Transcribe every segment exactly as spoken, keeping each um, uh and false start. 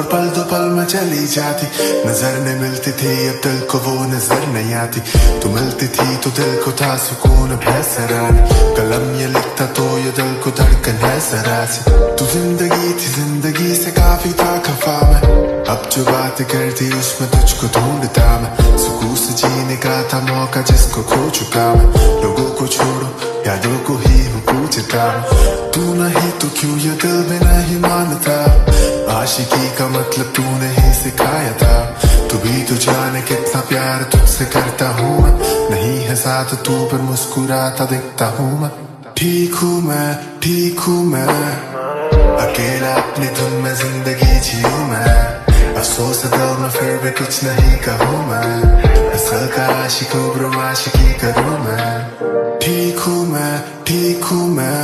पल दो पल में चली जाती, नजर न मिलती थी अब दिल को वो नजर नहीं आती। तू मिलती थी तो दिल को था सुकून बेसरानी, कलम ये लिखता तो ये दिल को धड़कन है सरासी। तू जिंदगी थी जिंदगी से काफी था खफा मैं, अब जो बात करती उसमें तुझको ढूंढता मैं। सुकून से जीने का था मौका जिसको खो चुका मैं, लोगों को छोड़ो यादों को ही हूँ पूछता। तू नहीं तो क्यों ये दिल भी नहीं मानता, आशिकी का मतलब तूने ही सिखाया था। तू भी तो जाने कितना प्यार तुझसे करता हूँ मैं, नहीं है साथ तू पर मुस्कुराता दिखता हूँ मैं। ठीक हूँ मैं ठीक हूँ मैं, अकेला अपनी धुन में जिंदगी जीऊँ मैं। अफसोस दिल में फिर भी कुछ नहीं कहूँ मैं, असल का आशिक ब्रो आशिकी करूँ मैं। ठीक हूँ मैं ठीक हूँ मैं,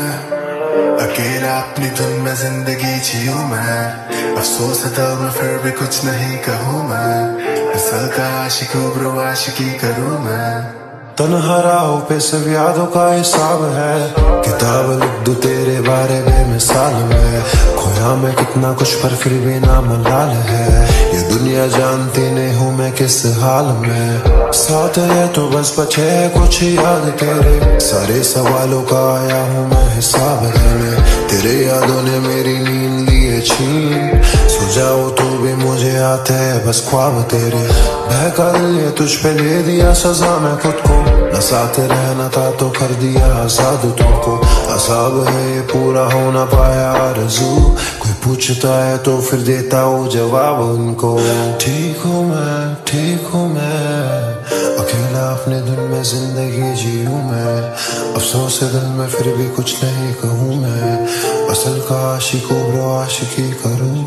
अकेला अपनी धुन में जिंदगी जीऊँ मैं। अफसोस दिल में फिर भी कुछ नहीं कहूँ मैं, असल का आशिक ब्रो आशिकी करूँ मैं। तन्हा राहों पे सिर्फ यादों का हिसाब है, किताब लिख दूं तेरे बारे बेमिसाल में। खोया मैं कितना कुछ पर फिर भी नाम लाल है, ये दुनिया जानती नहीं हूँ मैं किस हाल में। साथ है तो बस बचे कुछ याद तेरे, सारे सवालों का आया हूँ मैं हिसाब देने। तेरे यादों ने मेरी नींद लिए छीन, सो जाओ तो भी मुझे आते हैं बस ख्वाब तेरे। बहका दिल ये तुझ पे दे दिया सजा मैं खुद को, न साथ रहना था तो कर दिया आजाद तुमको। असाब है ये पूरा हो ना पाया आरज़ू, कोई पूछता है तो फिर देता हूँ जवाब उनको। ठीक हूँ मैं ठीक हूँ मैं, अकेला अपने धुन में जिंदगी जीऊँ मैं। अफसोस है दिल में फिर भी कुछ नहीं कहूँ मैं, असल का आशिक ब्रो आशिकी करूँ।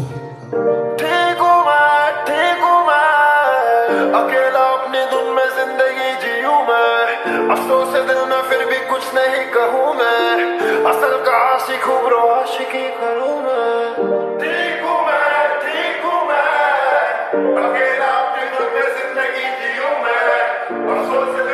ठीक हूँ मैं ठीक हूँ मैं, अकेला अपनी धुन में जिंदगी जीऊँ मैं। अफसोस है दिल में फिर भी कुछ नहीं कहूँ मैं, असल का आशिक हूँ ब्रो आशिकी करूँ मैं। ठीक हूँ मैं ठीक हूँ मैं, अकेला अपनी धुन में जिंदगी जीऊँ मैं। अफसोस